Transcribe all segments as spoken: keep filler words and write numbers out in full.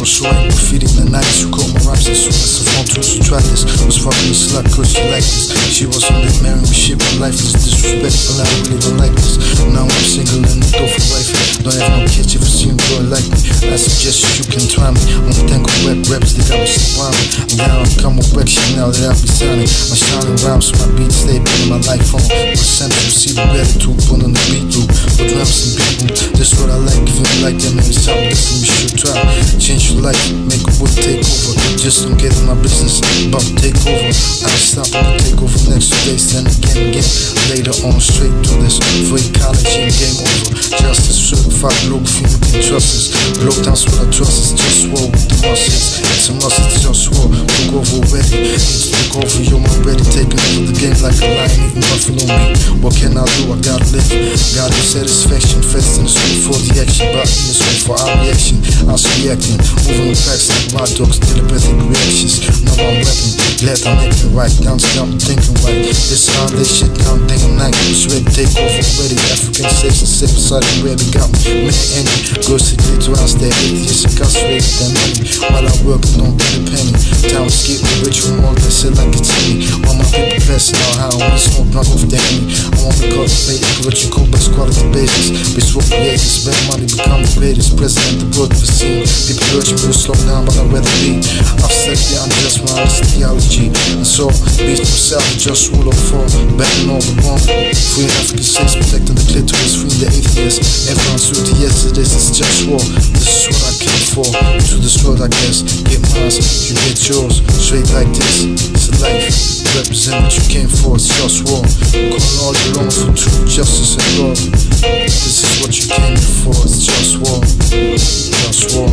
so I graffiti in the nineties. You caught my raps as soon as I found two, so try this. Was fucking a slut cause she liked this. She was on the marrying me shit, but life is disrespectful. I really don't like this. Now I'm single and the door for wife. Don't have no kids if you see him boy like me. I suggest you can try me. Only think of web raps that I was surrounded. And now I'm coming back shit now that I'll be signing. My shining rhymes, my beats, they putting my life on. My central see the gratitude, put on the beat loop. With rhymes and people, that's what I like. Giving me like that, man, it's something different we should try. Change your life, make a work take over. Just don't get in my business, about to take over. I ain't stopping to take over next two days, then again, again. Later on, straight to this. For ecology and game over. Justice, certified Globalfirm, you can trust us. Low down what I trust is JustWar with the muscles. It's a must, it's JustWar. Look over already. Need to look over, you're already taking over the game like a lion, even buffalo me. What can I do? I gotta live. Gotta satisfaction, fast in the street for the action. But in the street for our reaction. I was reacting, moving with facts like my dogs, telepathic reactions. Now I'm rapping, glad I'm making right. Down to I'm thinking right. This how they shit down, day and night. It's ready to take over already. African states and safe beside the where they got me. Man, envy, girls to get to us, they're atheists, incarcerated, their money. While I work, don't get a penny. Time to get me rich from all that shit like it's me. All my people passing out how we smoke, not off the enemy. I want to cultivate what you call best quality basis. Bitch, what creators, spend money, become the greatest. President, the good of the scene. People urging me to slow down, but I'd rather be. I've said the unjust my honest theology. And so, beast himself, just rule of four. Backing all the wrong. Free African states, protecting the clitoris, freeing the atheists. Everyone's through to yesterday, it's just war. This is what I came for. To destroy, I guess. Get mine, you get yours. Straight like this, it's a life. Represent what you came for, it's just war. Calling all your own for truth, justice, and love. This is what you came for, it's just war. Just war.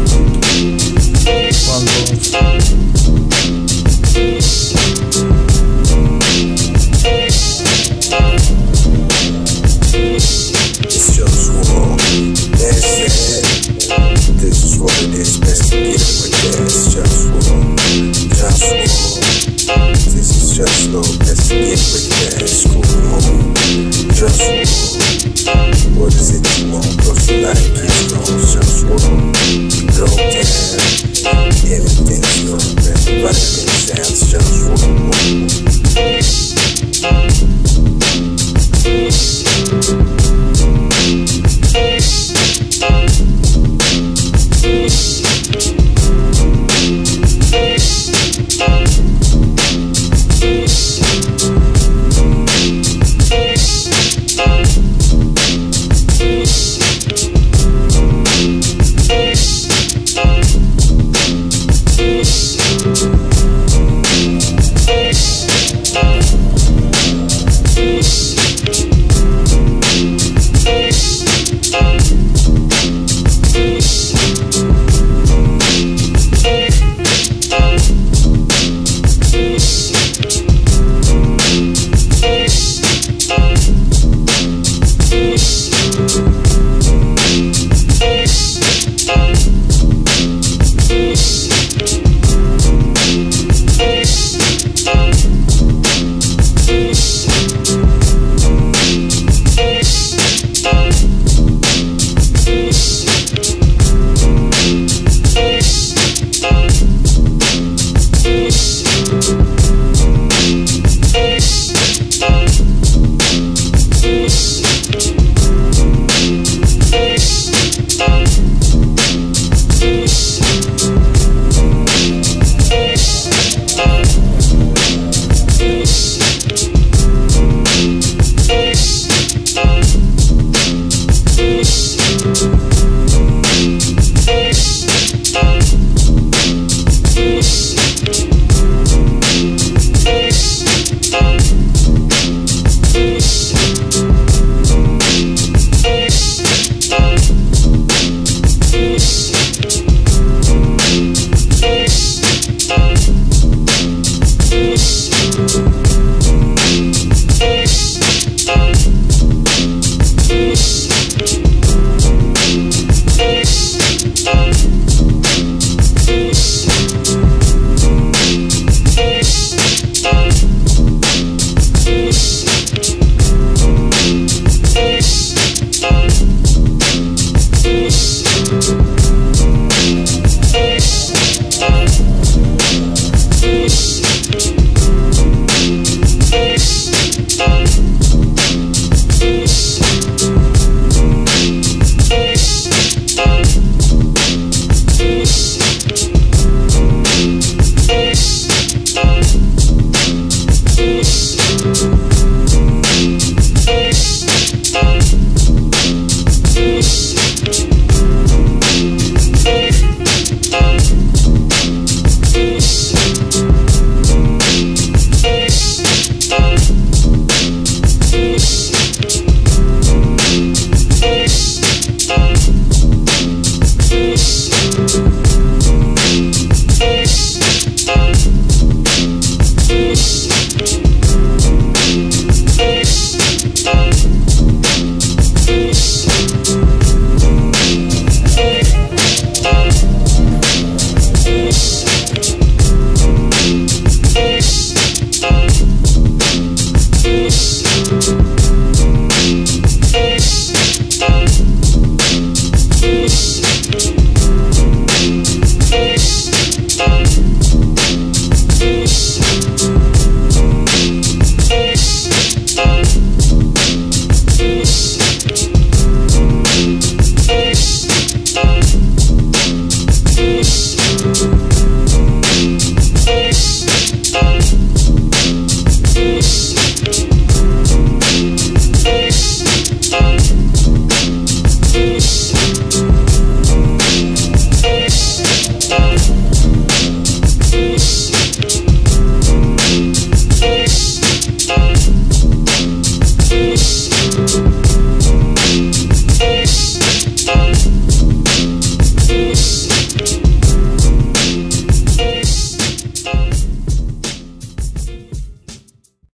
One love. It's just war. That's it. This is what it is. Best to get with that. It's just war. Just war. This is just love. Let's get with that.